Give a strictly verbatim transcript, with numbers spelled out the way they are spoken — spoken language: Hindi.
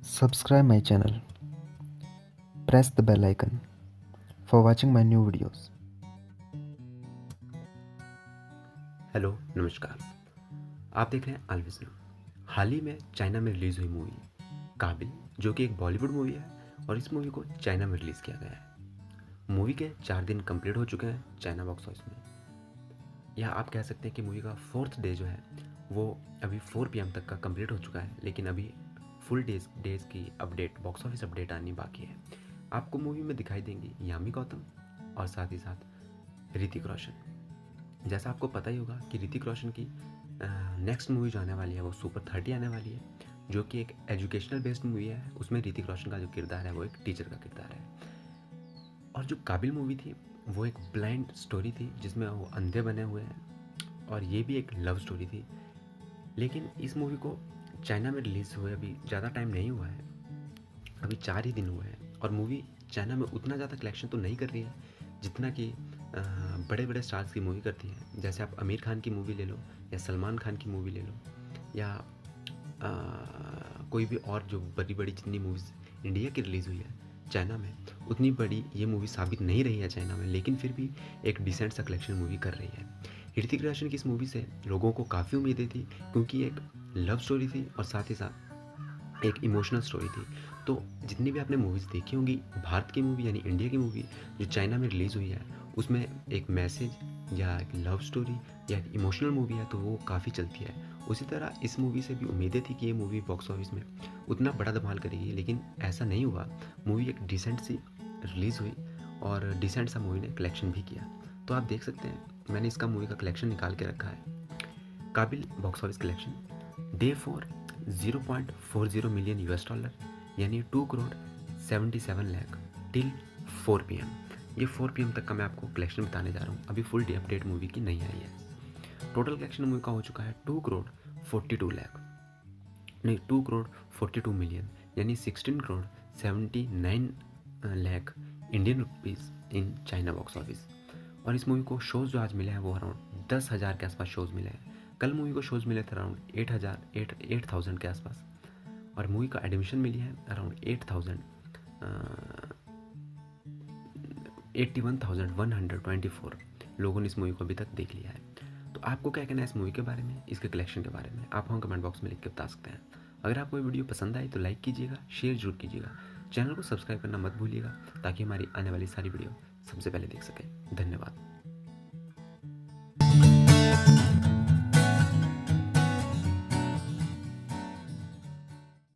Subscribe my channel. Press the bell icon for watching my new videos. Hello नमस्कार। आप देख रहे हैं अलविज़न। हाल ही में चाइना में रिलीज़ हुई मूवी काबिल, जो कि एक बॉलीवुड मूवी है और इस मूवी को चाइना में रिलीज़ किया गया है। मूवी के चार दिन कंप्लीट हो चुके हैं चाइना बॉक्स ऑफिस में, या आप कह सकते हैं कि मूवी का फोर्थ डे जो है वो अभी फोर पी एम तक का कंप्लीट हो चुका है, लेकिन अभी फुल डेज डेज की अपडेट, बॉक्स ऑफिस अपडेट आनी बाकी है। आपको मूवी में दिखाई देंगी यामी गौतम और साथ ही साथ ऋतिक रोशन। जैसा आपको पता ही होगा कि ऋतिक रोशन की नेक्स्ट मूवी जो आने वाली है वो सुपर थर्टी आने वाली है, जो कि एक एजुकेशनल बेस्ड मूवी है। उसमें ऋतिक रोशन का जो किरदार है वो एक टीचर का किरदार है। और जो काबिल मूवी थी वो एक ब्लाइंड स्टोरी थी जिसमें वो अंधे बने हुए हैं, और ये भी एक लव स्टोरी थी। लेकिन इस मूवी को चाइना में रिलीज़ हुए अभी ज़्यादा टाइम नहीं हुआ है, अभी चार ही दिन हुए हैं, और मूवी चाइना में उतना ज़्यादा कलेक्शन तो नहीं कर रही है जितना कि बड़े बड़े स्टार्स की मूवी करती है। जैसे आप आमिर खान की मूवी ले लो, या सलमान खान की मूवी ले लो, या आ, कोई भी और जो बड़ी बड़ी जितनी मूवीज़ इंडिया की रिलीज़ हुई है चाइना में, उतनी बड़ी ये मूवी साबित नहीं रही है चाइना में, लेकिन फिर भी एक डिसेंट सा कलेक्शन मूवी कर रही है। ऋतिक रोशन की इस मूवी से लोगों को काफ़ी उम्मीदें थी, क्योंकि एक लव स्टोरी थी और साथ ही साथ एक इमोशनल स्टोरी थी। तो जितनी भी आपने मूवीज़ देखी होंगी भारत की मूवी यानी इंडिया की मूवी जो चाइना में रिलीज़ हुई है, उसमें एक मैसेज या एक लव स्टोरी या एक इमोशनल मूवी है तो वो काफ़ी चलती है। उसी तरह इस मूवी से भी उम्मीदें थी कि ये मूवी बॉक्स ऑफिस में उतना बड़ा धमाल करेगी, लेकिन ऐसा नहीं हुआ। मूवी एक डिसेंट सी रिलीज़ हुई और डिसेंट सा मूवी ने कलेक्शन भी किया। तो आप देख सकते हैं मैंने इसका मूवी का कलेक्शन निकाल के रखा है। Kaabil box office collection day four zero point four zero million US dollar, यानी two crore seventy seven lakh till four p m. ये फोर पी एम तक का मैं आपको कलेक्शन बताने जा रहा हूँ, अभी फुल डे अपडेट मूवी की नहीं आई है। टोटल कलेक्शन मूवी का हो चुका है two crore forty two lakh नहीं two crore forty two million, यानी sixteen crore seventy nine lakh Indian rupees in China box office. और इस मूवी को शोज़ जो आज मिले हैं वो अराउंड दस हज़ार के आसपास शोज़ मिले हैं। कल मूवी को शोज़ मिले थे अराउंड एट हज़ार एट एट थाउजेंड के आसपास, और मूवी का एडमिशन मिली है around eight thousand eighty one thousand one hundred twenty four लोगों ने इस मूवी को अभी तक देख लिया है। तो आपको क्या कहना है इस मूवी के बारे में, इसके कलेक्शन के बारे में, आप हम कमेंट बॉक्स में लिख के बता सकते हैं। अगर आपको ये वीडियो पसंद आई तो लाइक कीजिएगा, शेयर जरूर कीजिएगा, चैनल को सब्सक्राइब करना मत भूलिएगा ताकि हमारी आने वाली सारी वीडियो सबसे पहले देख सकें। धन्यवाद।